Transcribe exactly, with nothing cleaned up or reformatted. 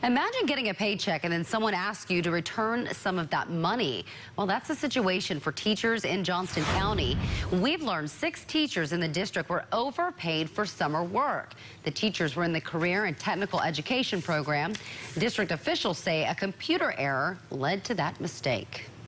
Imagine getting a paycheck and then someone asks you to return some of that money. Well, that's the situation for teachers in Johnston County. We've learned six teachers in the district were overpaid for summer work. The teachers were in the Career and Technical Education program. District officials say a computer error led to that mistake.